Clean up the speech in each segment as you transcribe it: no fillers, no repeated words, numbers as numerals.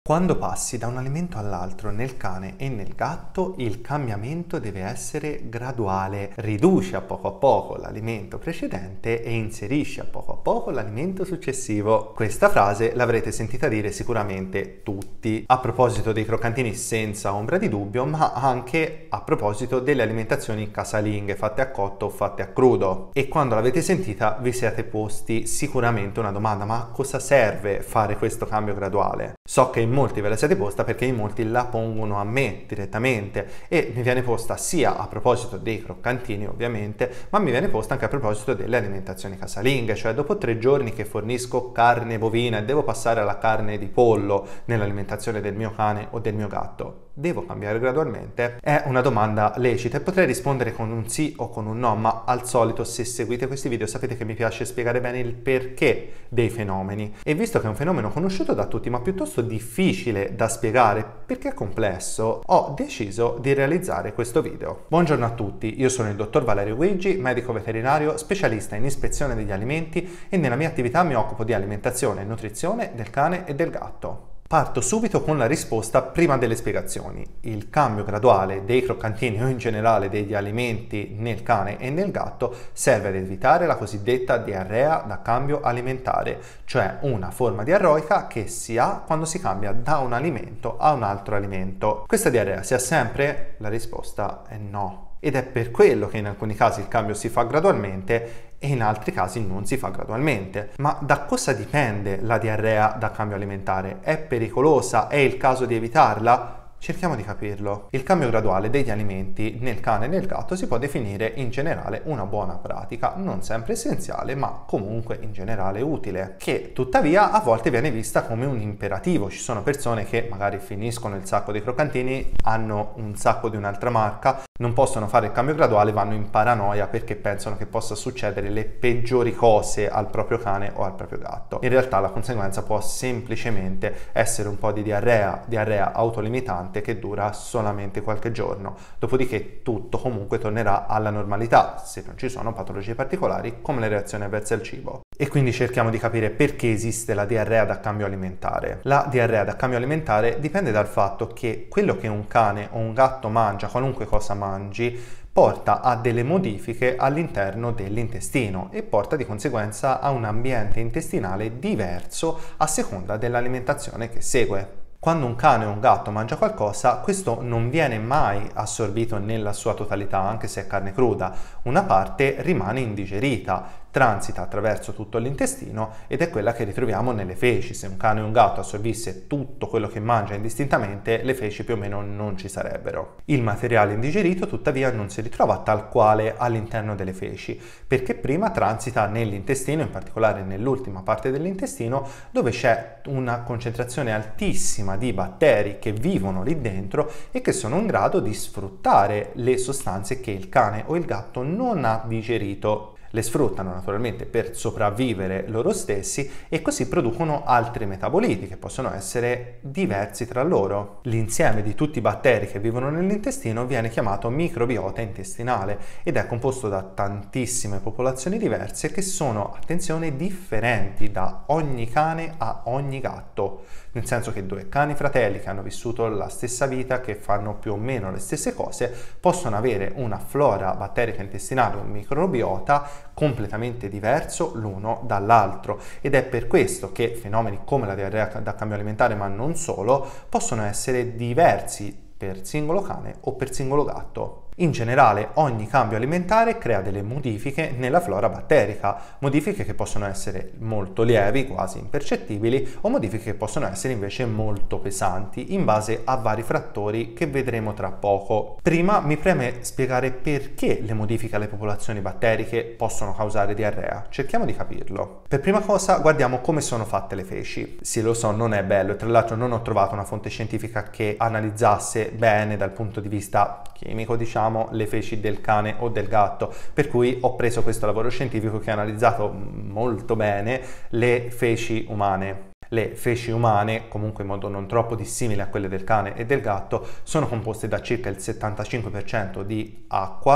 Quando passi da un alimento all'altro nel cane e nel gatto, il cambiamento deve essere graduale. Riduci a poco l'alimento precedente e inserisci a poco l'alimento successivo. Questa frase l'avrete sentita dire sicuramente tutti, a proposito dei croccantini senza ombra di dubbio, ma anche a proposito delle alimentazioni casalinghe, fatte a cotto o fatte a crudo. E quando l'avete sentita vi siete posti sicuramente una domanda: ma a cosa serve fare questo cambio graduale? So che in molti ve la siete posta, perché in molti la pongono a me direttamente e mi viene posta sia a proposito dei croccantini ovviamente, ma mi viene posta anche a proposito delle alimentazioni casalinghe, cioè dopo 3 giorni che fornisco carne bovina e devo passare alla carne di pollo nell'alimentazione del mio cane o del mio gatto, devo cambiare gradualmente? È una domanda lecita e potrei rispondere con un sì o con un no, ma al solito, se seguite questi video, sapete che mi piace spiegare bene il perché dei fenomeni. E visto che è un fenomeno conosciuto da tutti ma piuttosto difficile da spiegare perché è complesso, ho deciso di realizzare questo video. Buongiorno a tutti, io sono il dottor Valerio Guigi, medico veterinario, specialista in ispezione degli alimenti, e nella mia attività mi occupo di alimentazione e nutrizione del cane e del gatto. Parto subito con la risposta prima delle spiegazioni. Il cambio graduale dei croccantini o in generale degli alimenti nel cane e nel gatto serve ad evitare la cosiddetta diarrea da cambio alimentare, cioè una forma diarroica che si ha quando si cambia da un alimento a un altro alimento. Questa diarrea si ha sempre? La risposta è no. Ed è per quello che in alcuni casi il cambio si fa gradualmente e in altri casi non si fa gradualmente. Ma da cosa dipende la diarrea da cambio alimentare? È pericolosa? È il caso di evitarla? Cerchiamo di capirlo. Il cambio graduale degli alimenti nel cane e nel gatto si può definire in generale una buona pratica, non sempre essenziale, ma comunque in generale utile, che tuttavia a volte viene vista come un imperativo. Ci sono persone che magari finiscono il sacco di croccantini, hanno un sacco di un'altra marca, non possono fare il cambio graduale, vanno in paranoia perché pensano che possa succedere le peggiori cose al proprio cane o al proprio gatto. In realtà la conseguenza può semplicemente essere un po' di diarrea autolimitante che dura solamente qualche giorno, dopodiché tutto comunque tornerà alla normalità se non ci sono patologie particolari come le reazioni avverse al cibo. E quindi cerchiamo di capire perché esiste la diarrea da cambio alimentare. La diarrea da cambio alimentare dipende dal fatto che quello che un cane o un gatto mangia, qualunque cosa mangi, porta a delle modifiche all'interno dell'intestino e porta di conseguenza a un ambiente intestinale diverso a seconda dell'alimentazione che segue. Quando un cane o un gatto mangia qualcosa, questo non viene mai assorbito nella sua totalità, anche se è carne cruda. Una parte rimane indigerita, transita attraverso tutto l'intestino ed è quella che ritroviamo nelle feci. Se un cane o un gatto assorbisse tutto quello che mangia indistintamente, le feci più o meno non ci sarebbero. Il materiale indigerito tuttavia non si ritrova tal quale all'interno delle feci, perché prima transita nell'intestino, in particolare nell'ultima parte dell'intestino, dove c'è una concentrazione altissima di batteri che vivono lì dentro e che sono in grado di sfruttare le sostanze che il cane o il gatto non ha digerito. Le sfruttano naturalmente per sopravvivere loro stessi e così producono altri metaboliti che possono essere diversi tra loro. L'insieme di tutti i batteri che vivono nell'intestino viene chiamato microbiota intestinale ed è composto da tantissime popolazioni diverse che sono, attenzione, differenti da ogni cane a ogni gatto, nel senso che 2 cani fratelli che hanno vissuto la stessa vita, che fanno più o meno le stesse cose, possono avere una flora batterica intestinale, un microbiota completamente diverso l'uno dall'altro, ed è per questo che fenomeni come la diarrea da cambio alimentare, ma non solo, possono essere diversi per singolo cane o per singolo gatto. In generale, ogni cambio alimentare crea delle modifiche nella flora batterica, modifiche che possono essere molto lievi, quasi impercettibili, o modifiche che possono essere invece molto pesanti, in base a vari fattori che vedremo tra poco. Prima mi preme spiegare perché le modifiche alle popolazioni batteriche possono causare diarrea. Cerchiamo di capirlo. Per prima cosa guardiamo come sono fatte le feci. Sì, lo so, non è bello, e tra l'altro non ho trovato una fonte scientifica che analizzasse bene dal punto di vista chimico, diciamo, le feci del cane o del gatto, per cui ho preso questo lavoro scientifico che ha analizzato molto bene le feci umane. Le feci umane, comunque in modo non troppo dissimile a quelle del cane e del gatto, sono composte da circa il 75% di acqua,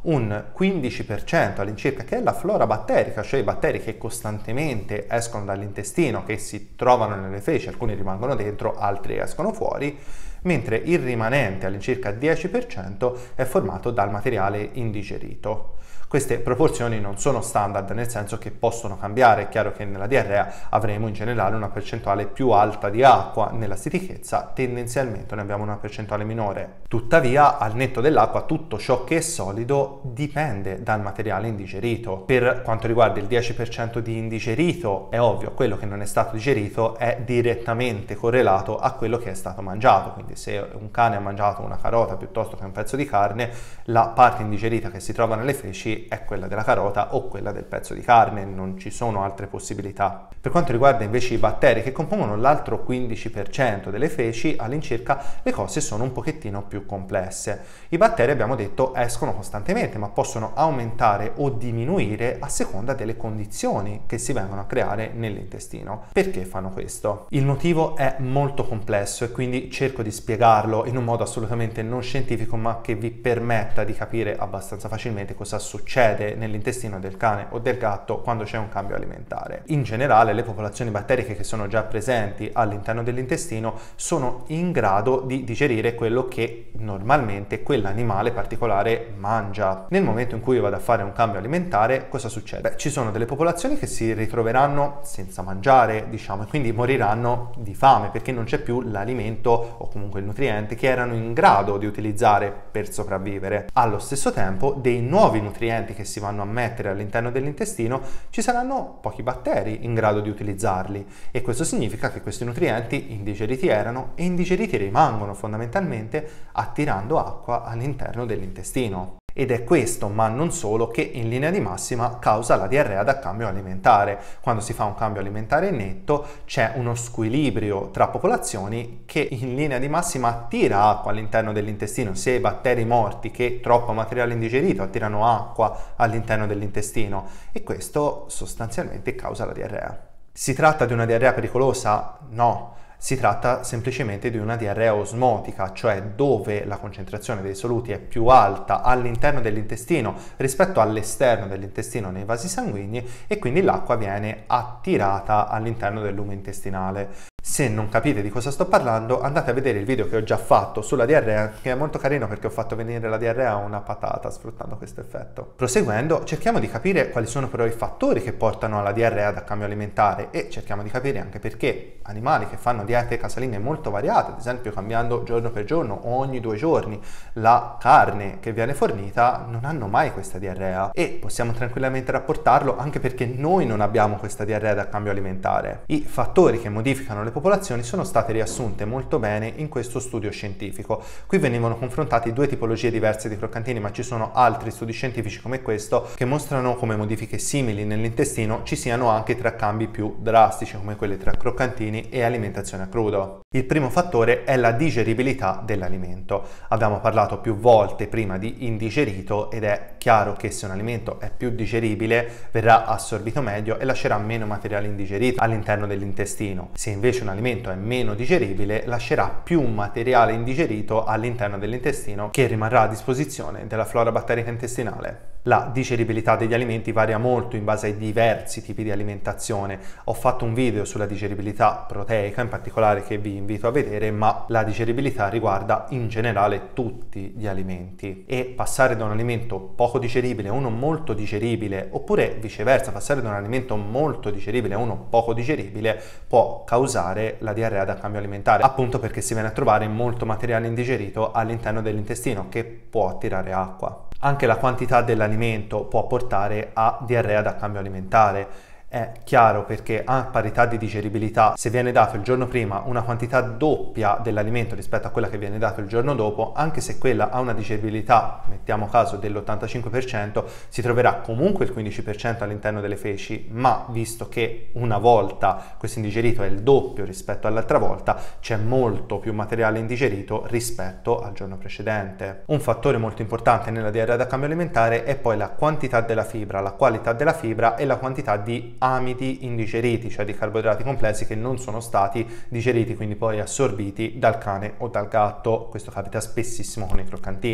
un 15% all'incirca, che è la flora batterica, cioè i batteri che costantemente escono dall'intestino, che si trovano nelle feci, alcuni rimangono dentro, altri escono fuori, mentre il rimanente all'incirca 10% è formato dal materiale indigerito. Queste proporzioni non sono standard, nel senso che possono cambiare. È chiaro che nella diarrea avremo in generale una percentuale più alta di acqua, nella stitichezza tendenzialmente ne abbiamo una percentuale minore. Tuttavia, al netto dell'acqua, tutto ciò che è solido dipende dal materiale indigerito. Per quanto riguarda il 10% di indigerito, è ovvio, quello che non è stato digerito è direttamente correlato a quello che è stato mangiato. Quindi se un cane ha mangiato una carota piuttosto che un pezzo di carne, la parte indigerita che si trova nelle feci è quella della carota o quella del pezzo di carne, non ci sono altre possibilità. Per quanto riguarda invece i batteri che compongono l'altro 15% delle feci, all'incirca le cose sono un pochettino più complesse. I batteri, abbiamo detto, escono costantemente, ma possono aumentare o diminuire a seconda delle condizioni che si vengono a creare nell'intestino. Perché fanno questo? Il motivo è molto complesso e quindi cerco di spiegarlo in un modo assolutamente non scientifico, ma che vi permetta di capire abbastanza facilmente cosa succede nell'intestino del cane o del gatto quando c'è un cambio alimentare. In generale, le popolazioni batteriche che sono già presenti all'interno dell'intestino sono in grado di digerire quello che normalmente quell'animale particolare mangia. Nel momento in cui io vado a fare un cambio alimentare, cosa succede? Beh, ci sono delle popolazioni che si ritroveranno senza mangiare, diciamo, e quindi moriranno di fame perché non c'è più l'alimento o comunque il nutriente che erano in grado di utilizzare per sopravvivere. Allo stesso tempo, dei nuovi nutrienti che si vanno a mettere all'interno dell'intestino, ci saranno pochi batteri in grado di utilizzarli, e questo significa che questi nutrienti indigeriti erano e indigeriti rimangono, fondamentalmente attirando acqua all'interno dell'intestino. Ed è questo, ma non solo, che in linea di massima causa la diarrea da cambio alimentare. Quando si fa un cambio alimentare netto c'è uno squilibrio tra popolazioni che in linea di massima attira acqua all'interno dell'intestino, sia i batteri morti che troppo materiale indigerito attirano acqua all'interno dell'intestino, e questo sostanzialmente causa la diarrea. Si tratta di una diarrea pericolosa? No. Si tratta semplicemente di una diarrea osmotica, cioè dove la concentrazione dei soluti è più alta all'interno dell'intestino rispetto all'esterno dell'intestino nei vasi sanguigni, e quindi l'acqua viene attirata all'interno del lume intestinale. Se non capite di cosa sto parlando, andate a vedere il video che ho già fatto sulla diarrea, che è molto carino perché ho fatto venire la diarrea a una patata sfruttando questo effetto. Proseguendo, cerchiamo di capire quali sono però i fattori che portano alla diarrea da cambio alimentare, e cerchiamo di capire anche perché animali che fanno diete casaline molto variate, ad esempio cambiando giorno per giorno o ogni 2 giorni la carne che viene fornita, non hanno mai questa diarrea, e possiamo tranquillamente rapportarlo anche perché noi non abbiamo questa diarrea da cambio alimentare. I fattori che modificano le popolazioni sono state riassunte molto bene in questo studio scientifico. Qui venivano confrontati 2 tipologie diverse di croccantini, ma ci sono altri studi scientifici come questo che mostrano come modifiche simili nell'intestino ci siano anche tra cambi più drastici, come quelli tra croccantini e alimentazione a crudo. Il primo fattore è la digeribilità dell'alimento. Abbiamo parlato più volte prima di indigerito, ed è chiaro che se un alimento è più digeribile verrà assorbito meglio e lascerà meno materiale indigerito all'interno dell'intestino. Se invece un alimento è meno digeribile, lascerà più materiale indigerito all'interno dell'intestino che rimarrà a disposizione della flora batterica intestinale. La digeribilità degli alimenti varia molto in base ai diversi tipi di alimentazione. Ho fatto un video sulla digeribilità proteica in particolare che vi invito a vedere, ma la digeribilità riguarda in generale tutti gli alimenti, e passare da un alimento poco digeribile a uno molto digeribile, oppure viceversa, passare da un alimento molto digeribile a uno poco digeribile, può causare la diarrea da cambio alimentare, appunto perché si viene a trovare molto materiale indigerito all'interno dell'intestino che può attirare acqua. Anche la quantità dell'alimento può portare a diarrea da cambio alimentare. È chiaro perché a parità di digeribilità, se viene dato il giorno prima una quantità doppia dell'alimento rispetto a quella che viene dato il giorno dopo, anche se quella ha una digeribilità, mettiamo caso, dell'85%, si troverà comunque il 15% all'interno delle feci, ma visto che una volta questo indigerito è il doppio rispetto all'altra volta, c'è molto più materiale indigerito rispetto al giorno precedente. Un fattore molto importante nella diarrea da cambio alimentare è poi la quantità della fibra, la qualità della fibra e la quantità di amidi indigeriti, cioè di carboidrati complessi che non sono stati digeriti, quindi poi assorbiti dal cane o dal gatto. Questo capita spessissimo con i croccantini.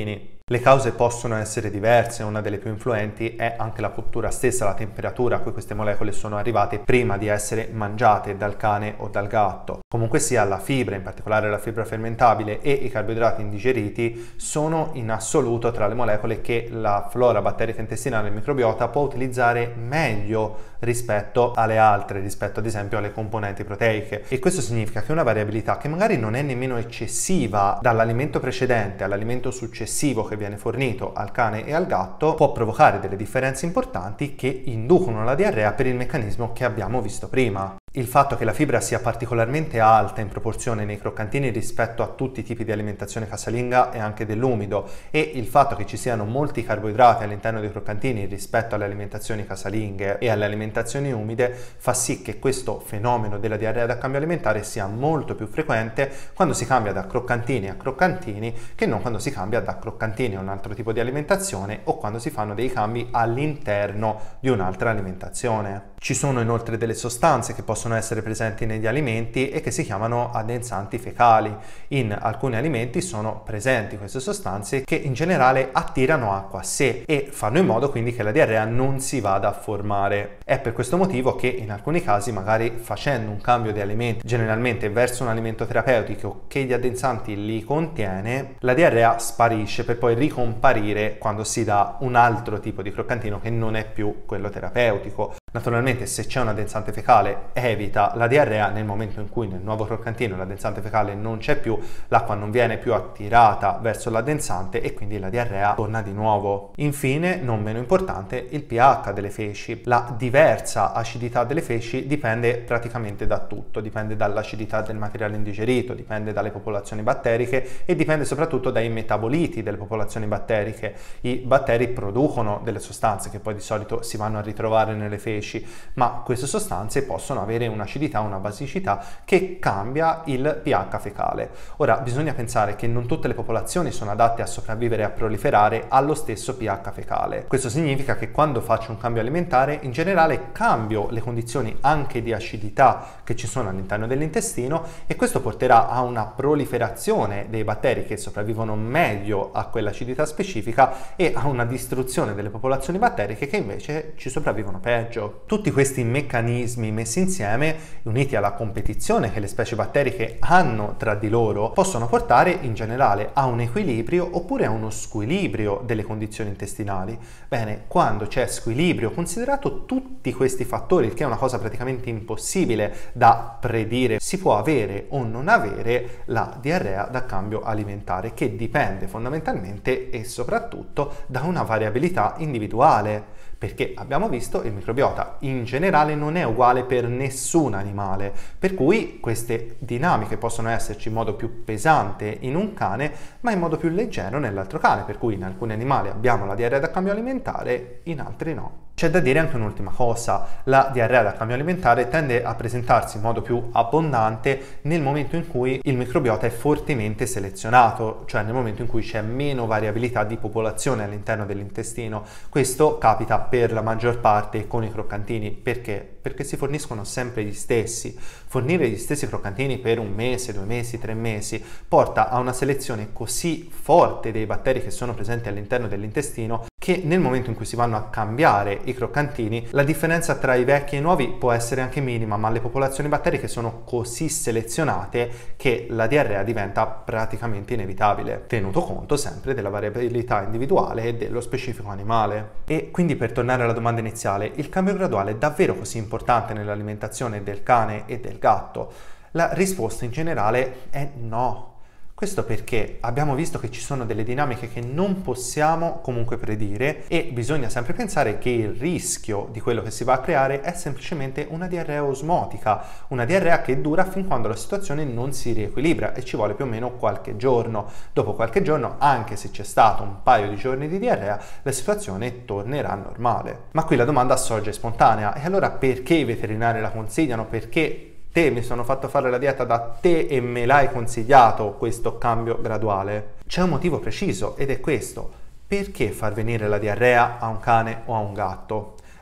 Le cause possono essere diverse, una delle più influenti è anche la cottura stessa, la temperatura a cui queste molecole sono arrivate prima di essere mangiate dal cane o dal gatto. Comunque sia, la fibra, in particolare la fibra fermentabile e i carboidrati indigeriti, sono in assoluto tra le molecole che la flora batterica intestinale e il microbiota può utilizzare meglio rispetto alle altre, rispetto ad esempio alle componenti proteiche. E questo significa che una variabilità che magari non è nemmeno eccessiva dall'alimento precedente all'alimento successivo che viene fornito al cane e al gatto può provocare delle differenze importanti che inducono la diarrea per il meccanismo che abbiamo visto prima. Il fatto che la fibra sia particolarmente alta in proporzione nei croccantini rispetto a tutti i tipi di alimentazione casalinga e anche dell'umido, e il fatto che ci siano molti carboidrati all'interno dei croccantini rispetto alle alimentazioni casalinghe e alle alimentazioni umide fa sì che questo fenomeno della diarrea da cambio alimentare sia molto più frequente quando si cambia da croccantini a croccantini che non quando si cambia da croccantini a un altro tipo di alimentazione o quando si fanno dei cambi all'interno di un'altra alimentazione. Ci sono inoltre delle sostanze che possono essere presenti negli alimenti e che si chiamano addensanti fecali. In alcuni alimenti sono presenti queste sostanze che in generale attirano acqua a sé e fanno in modo quindi che la diarrea non si vada a formare. È per questo motivo che in alcuni casi, magari facendo un cambio di alimenti generalmente verso un alimento terapeutico che gli addensanti li contiene, la diarrea sparisce per poi ricomparire quando si dà un altro tipo di croccantino che non è più quello terapeutico. Naturalmente, se c'è un addensante fecale, evita la diarrea. Nel momento in cui nel nuovo croccantino l'addensante fecale non c'è più, l'acqua non viene più attirata verso l'addensante e quindi la diarrea torna di nuovo. Infine, non meno importante, il pH delle feci. La diversa acidità delle feci dipende praticamente da tutto, dipende dall'acidità del materiale indigerito, dipende dalle popolazioni batteriche e dipende soprattutto dai metaboliti delle popolazioni batteriche. I batteri producono delle sostanze che poi di solito si vanno a ritrovare nelle feci, ma queste sostanze possono avere un'acidità, una basicità che cambia il pH fecale. Ora, bisogna pensare che non tutte le popolazioni sono adatte a sopravvivere e a proliferare allo stesso pH fecale. Questo significa che quando faccio un cambio alimentare, in generale cambio le condizioni anche di acidità che ci sono all'interno dell'intestino e questo porterà a una proliferazione dei batteri che sopravvivono meglio a quell'acidità specifica e a una distruzione delle popolazioni batteriche che invece ci sopravvivono peggio. Tutti questi meccanismi messi insieme, uniti alla competizione che le specie batteriche hanno tra di loro, possono portare in generale a un equilibrio oppure a uno squilibrio delle condizioni intestinali. Bene, quando c'è squilibrio, considerato tutti questi fattori, il che è una cosa praticamente impossibile da predire, si può avere o non avere la diarrea da cambio alimentare, che dipende fondamentalmente e soprattutto da una variabilità individuale. Perché abbiamo visto il microbiota in generale non è uguale per nessun animale, per cui queste dinamiche possono esserci in modo più pesante in un cane, ma in modo più leggero nell'altro cane, per cui in alcuni animali abbiamo la diarrea da cambio alimentare, in altri no. C'è da dire anche un'ultima cosa: la diarrea da cambio alimentare tende a presentarsi in modo più abbondante nel momento in cui il microbiota è fortemente selezionato, cioè nel momento in cui c'è meno variabilità di popolazione all'interno dell'intestino. Questo capita per la maggior parte con i croccantini. Perché? Perché si forniscono sempre gli stessi. Fornire gli stessi croccantini per un mese, 2 mesi, 3 mesi porta a una selezione così forte dei batteri che sono presenti all'interno dell'intestino che nel momento in cui si vanno a cambiare i croccantini, la differenza tra i vecchi e i nuovi può essere anche minima, ma le popolazioni batteriche sono così selezionate che la diarrea diventa praticamente inevitabile, tenuto conto sempre della variabilità individuale e dello specifico animale. E quindi, per tornare alla domanda iniziale, il cambio graduale è davvero così importante nell'alimentazione del cane e del gatto? La risposta in generale è no. Questo perché abbiamo visto che ci sono delle dinamiche che non possiamo comunque predire e bisogna sempre pensare che il rischio di quello che si va a creare è semplicemente una diarrea osmotica, una diarrea che dura fin quando la situazione non si riequilibra e ci vuole più o meno qualche giorno. Dopo qualche giorno, anche se c'è stato un paio di giorni di diarrea, la situazione tornerà normale. Ma qui la domanda sorge spontanea: e allora perché i veterinari la consigliano? Perché te mi sono fatto fare la dieta da te e me l'hai consigliato questo cambio graduale? C'è un motivo preciso ed è questo: perché far venire la diarrea a un cane o a un gatto?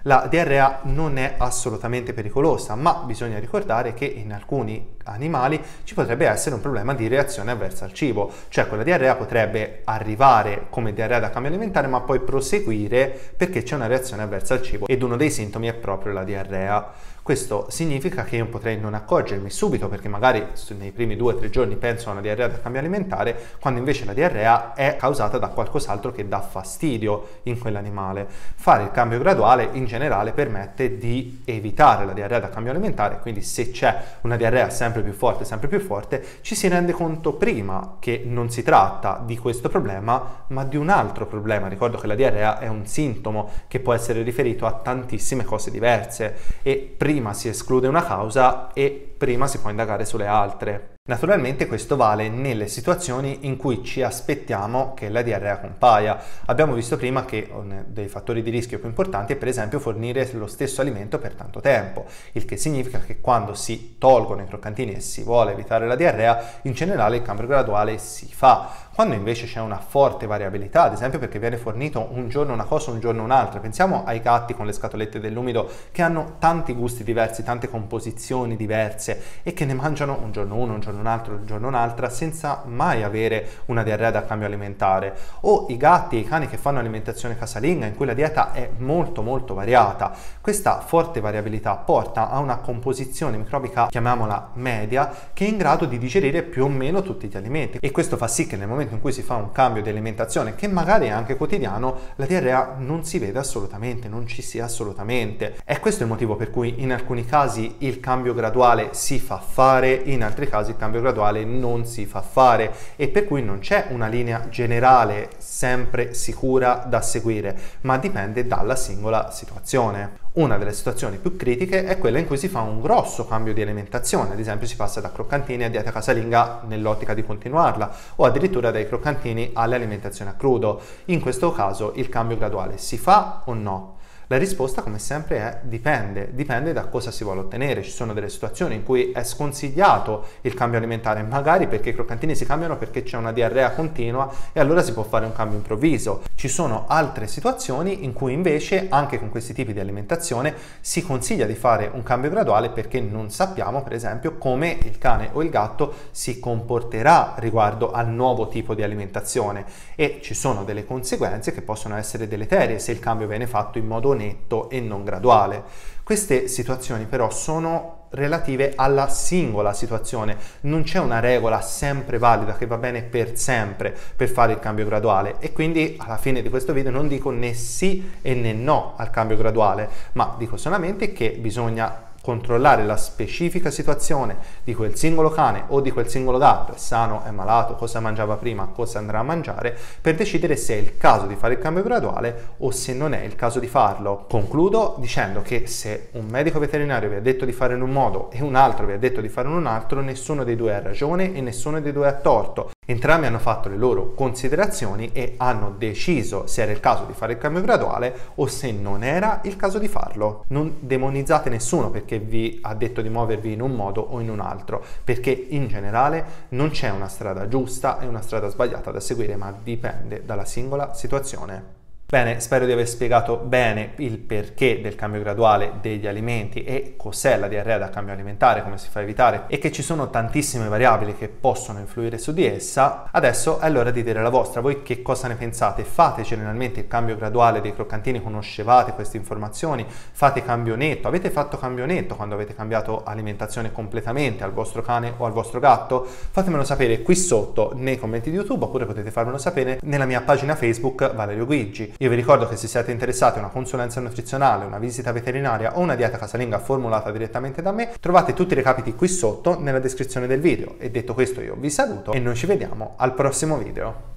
La diarrea non è assolutamente pericolosa, ma bisogna ricordare che in alcuni animali ci potrebbe essere un problema di reazione avversa al cibo, cioè quella diarrea potrebbe arrivare come diarrea da cambio alimentare ma poi proseguire perché c'è una reazione avversa al cibo ed uno dei sintomi è proprio la diarrea. Questo significa che io potrei non accorgermi subito perché magari nei primi 2 o 3 giorni penso a una diarrea da cambio alimentare, quando invece la diarrea è causata da qualcos'altro che dà fastidio in quell'animale. Fare il cambio graduale in generale permette di evitare la diarrea da cambio alimentare, quindi se c'è una diarrea sempre più forte, ci si rende conto prima che non si tratta di questo problema, ma di un altro problema. Ricordo che la diarrea è un sintomo che può essere riferito a tantissime cose diverse e prima si esclude una causa e prima si può indagare sulle altre. Naturalmente questo vale nelle situazioni in cui ci aspettiamo che la diarrea compaia. Abbiamo visto prima che uno dei fattori di rischio più importanti è per esempio fornire lo stesso alimento per tanto tempo, il che significa che quando si tolgono i croccantini e si vuole evitare la diarrea, in generale il cambio graduale si fa. Quando invece c'è una forte variabilità, ad esempio perché viene fornito un giorno una cosa, un giorno un'altra, pensiamo ai gatti con le scatolette dell'umido che hanno tanti gusti diversi, tante composizioni diverse e che ne mangiano un giorno uno, un giorno un altro, un giorno un'altra senza mai avere una diarrea da cambio alimentare, o i gatti e i cani che fanno alimentazione casalinga in cui la dieta è molto variata. Questa forte variabilità porta a una composizione microbica, chiamiamola media, che è in grado di digerire più o meno tutti gli alimenti e questo fa sì che nel momento in cui si fa un cambio di alimentazione che magari è anche quotidiano, la diarrea non si vede assolutamente, non ci sia assolutamente. È questo il motivo per cui in alcuni casi il cambio graduale si fa fare, in altri casi il cambio graduale non si fa fare e per cui non c'è una linea generale sempre sicura da seguire, ma dipende dalla singola situazione. Una delle situazioni più critiche è quella in cui si fa un grosso cambio di alimentazione, ad esempio si passa da croccantini a dieta casalinga nell'ottica di continuarla o addirittura dai croccantini all'alimentazione a crudo. In questo caso il cambio graduale si fa o no? La risposta, come sempre, è dipende da cosa si vuole ottenere. Ci sono delle situazioni in cui è sconsigliato il cambio alimentare, magari perché i croccantini si cambiano perché c'è una diarrea continua e allora si può fare un cambio improvviso. Ci sono altre situazioni in cui invece, anche con questi tipi di alimentazione, si consiglia di fare un cambio graduale perché non sappiamo, per esempio, come il cane o il gatto si comporterà riguardo al nuovo tipo di alimentazione e ci sono delle conseguenze che possono essere deleterie se il cambio viene fatto in modo netto e non graduale. Queste situazioni però sono relative alla singola situazione, non c'è una regola sempre valida che va bene per sempre per fare il cambio graduale e quindi alla fine di questo video non dico né sì e né no al cambio graduale, ma dico solamente che bisogna controllare la specifica situazione di quel singolo cane o di quel singolo gatto, è sano, è malato, cosa mangiava prima, cosa andrà a mangiare, per decidere se è il caso di fare il cambio graduale o se non è il caso di farlo. Concludo dicendo che se un medico veterinario vi ha detto di fare in un modo e un altro vi ha detto di fare in un altro, nessuno dei due ha ragione e nessuno dei due ha torto. Entrambi hanno fatto le loro considerazioni e hanno deciso se era il caso di fare il cambio graduale o se non era il caso di farlo. Non demonizzate nessuno perché vi ha detto di muovervi in un modo o in un altro, perché in generale non c'è una strada giusta e una strada sbagliata da seguire, ma dipende dalla singola situazione. Bene, spero di aver spiegato bene il perché del cambio graduale degli alimenti e cos'è la diarrea da cambio alimentare, come si fa a evitare e che ci sono tantissime variabili che possono influire su di essa. Adesso è l'ora di dire la vostra. Voi che cosa ne pensate? Fate generalmente il cambio graduale dei croccantini? Conoscevate queste informazioni? Fate cambio netto? Avete fatto cambio netto quando avete cambiato alimentazione completamente al vostro cane o al vostro gatto? Fatemelo sapere qui sotto nei commenti di YouTube oppure potete farmelo sapere nella mia pagina Facebook Valerio Guigi. Io vi ricordo che se siete interessati a una consulenza nutrizionale, una visita veterinaria o una dieta casalinga formulata direttamente da me, trovate tutti i recapiti qui sotto nella descrizione del video. E detto questo io vi saluto e noi ci vediamo al prossimo video.